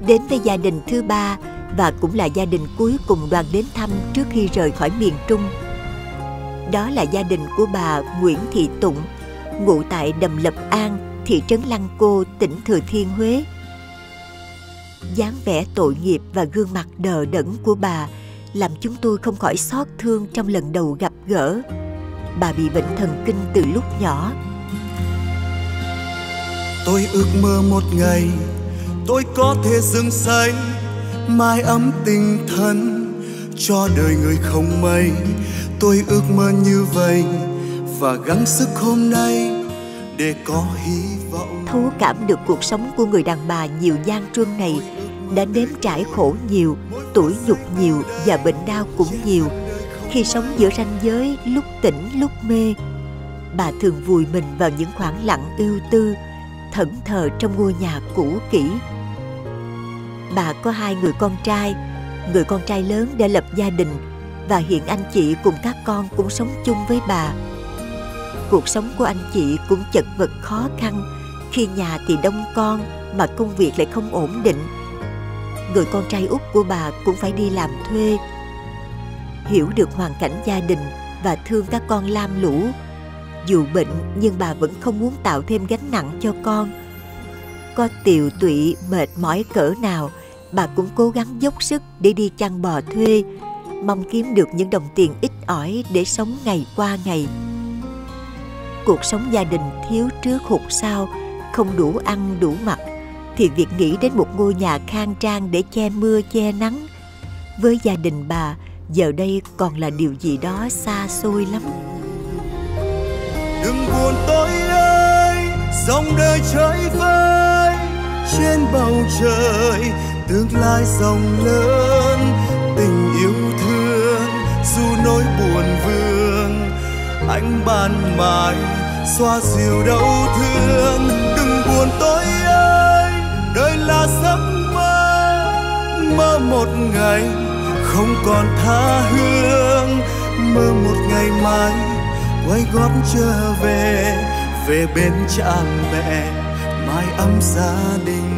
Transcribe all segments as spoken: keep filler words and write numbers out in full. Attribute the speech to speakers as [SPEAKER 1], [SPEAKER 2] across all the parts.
[SPEAKER 1] đến với gia đình thứ ba và cũng là gia đình cuối cùng Đoàn đến thăm trước khi rời khỏi miền Trung. Đó là gia đình của bà Nguyễn Thị Tụng, ngụ tại Đầm Lập An, thị trấn Lăng Cô, tỉnh Thừa Thiên Huế. Dáng vẻ tội nghiệp và gương mặt đờ đẫn của bà làm chúng tôi không khỏi xót thương trong lần đầu gặp gỡ. Bà bị bệnh thần kinh từ lúc nhỏ.
[SPEAKER 2] Tôi ước mơ một ngày tôi có thể dựng xây mái ấm tình thân cho đời người không mây. Tôi ước mơ như vậy và gắng sức hôm nay để có hy vọng.
[SPEAKER 1] Thấu cảm được cuộc sống của người đàn bà nhiều gian truân này đã nếm trải khổ nhiều, tủi nhục nhiều và bệnh đau cũng nhiều. Khi sống giữa ranh giới lúc tỉnh lúc mê, bà thường vùi mình vào những khoảng lặng ưu tư, thẫn thờ trong ngôi nhà cũ kỹ. Bà có hai người con trai, người con trai lớn đã lập gia đình và hiện anh chị cùng các con cũng sống chung với bà. Cuộc sống của anh chị cũng chật vật khó khăn khi nhà thì đông con mà công việc lại không ổn định. Người con trai út của bà cũng phải đi làm thuê. Hiểu được hoàn cảnh gia đình và thương các con lam lũ, dù bệnh nhưng bà vẫn không muốn tạo thêm gánh nặng cho con. Có tiều tụy mệt mỏi cỡ nào, bà cũng cố gắng dốc sức để đi chăn bò thuê, mong kiếm được những đồng tiền ít ỏi để sống ngày qua ngày. Cuộc sống gia đình thiếu trước hụt sau, không đủ ăn đủ mặc, thì việc nghĩ đến một ngôi nhà khang trang để che mưa che nắng, với gia đình bà giờ đây còn là điều gì đó xa xôi lắm.
[SPEAKER 2] Đừng buồn tôi ơi, dòng đời chơi vơi trên bầu trời, tương lai rộng lớn, tình yêu thương dù nỗi buồn vương, anh ban mai xoa dịu đau thương. Đừng buồn tôi ơi, đời là giấc mơ, mơ một ngày không còn tha hương, mơ một ngày mai quay gót trở về, về bên cha mẹ mái ấm gia đình.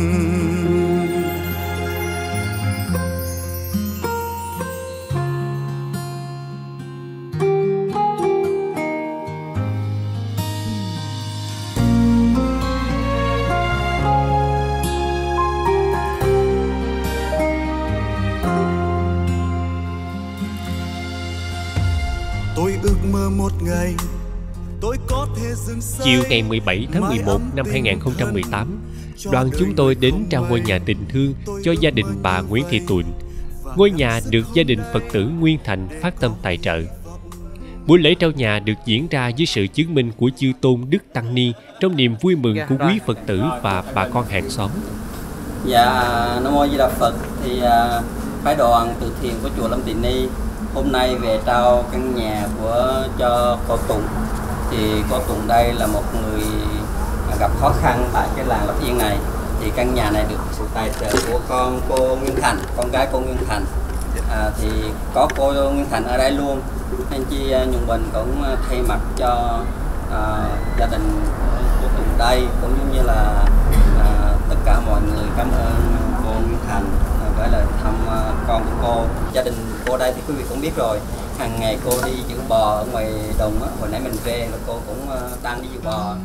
[SPEAKER 2] Tôi ước mơ một ngày tôi có thể dừng xây.
[SPEAKER 3] Chiều ngày mười bảy tháng mười một năm hai nghìn không trăm mười tám, đoàn chúng tôi đến trao ngôi nhà tình thương cho gia đình bà Nguyễn Thị Tụng. Ngôi nhà được gia đình Phật tử Nguyên Thành phát tâm tài trợ. Buổi lễ trao nhà được diễn ra dưới sự chứng minh của chư tôn Đức Tăng Ni trong niềm vui mừng của quý Phật tử và bà con hàng xóm.
[SPEAKER 4] Dạ, Nam Mô Di Đà Phật. Thì phái đoàn từ thiện của chùa Lâm Tỳ Ni hôm nay về trao căn nhà của cho cô Tụng. Thì cô Tụng đây là một người gặp khó khăn tại cái làng Lập Yên này. Thì căn nhà này được sự tài trợ của con cô Nguyên Thành, con gái cô Nguyên Thành. À, thì có cô Nguyên Thành ở đây luôn, nên chi Nhung Bình cũng thay mặt cho à, gia đình của Tụng đây cũng như là à, tất cả mọi người cảm ơn cô Nguyên Thành gửi lời thăm con của cô. Gia đình cô đây thì quý vị cũng biết rồi, hàng ngày cô đi giữ bò ở ngoài đồng á, hồi nãy mình về là cô cũng đang đi giữ bò.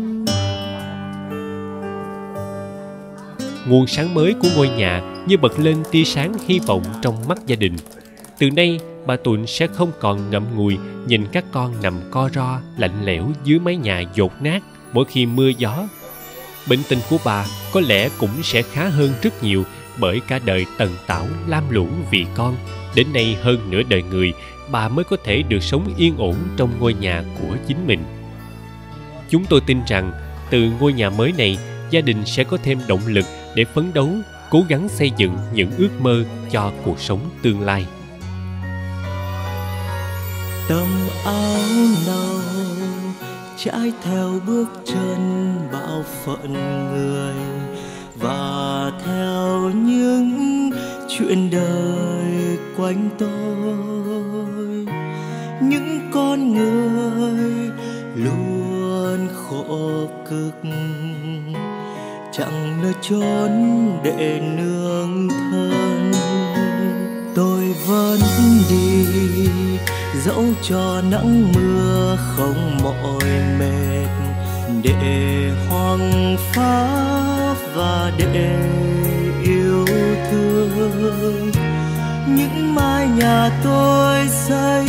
[SPEAKER 3] Nguồn sáng mới của ngôi nhà như bật lên tia sáng hy vọng trong mắt gia đình. Từ nay, bà Tụng sẽ không còn ngậm ngùi nhìn các con nằm co ro, lạnh lẽo dưới mái nhà dột nát mỗi khi mưa gió. Bệnh tình của bà có lẽ cũng sẽ khá hơn rất nhiều, bởi cả đời tần tảo lam lũ vì con. Đến nay hơn nửa đời người, bà mới có thể được sống yên ổn trong ngôi nhà của chính mình. Chúng tôi tin rằng từ ngôi nhà mới này, gia đình sẽ có thêm động lực để phấn đấu, cố gắng xây dựng những ước mơ cho cuộc sống tương lai.
[SPEAKER 2] Tấm áo nâu trải theo bước chân bao phận người, và theo những chuyện đời quanh tôi, những con người luôn khổ cực, chẳng nơi chốn để nương thân. Tôi vẫn đi dẫu cho nắng mưa không mỏi mệt, để hoang phá và để yêu thương. Những mái nhà tôi xây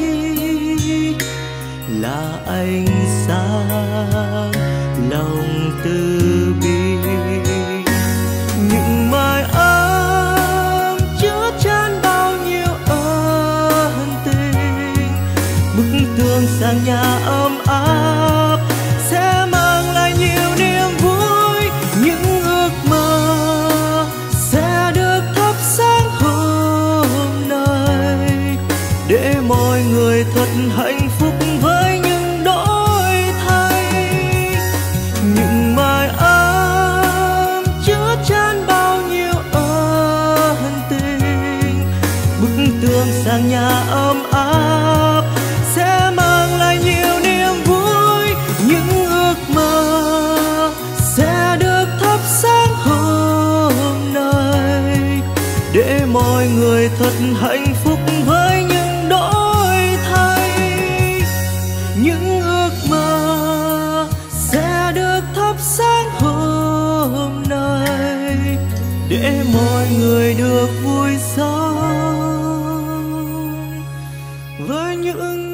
[SPEAKER 2] là ánh sáng lòng từ bi. Những mái ấm chứa chan bao nhiêu ân tình, bức tường sang nhà ấm áp sẽ mang lại nhiều niềm vui. Những ước mơ sẽ được thắp sáng hôm nay, để mọi người thật hạnh phúc với những đổi thay. Những mái ấm chứa chan bao nhiêu ân tình, bức tường sang nhà ấm áp sẽ mang lại nhiều niềm vui. Những ước mơ sẽ được thắp sáng hôm nay, để mọi người thật hạnh phúc với những đổi thay. Những ước mơ sẽ được thắp sáng hôm nay, để mọi người được vui sống với những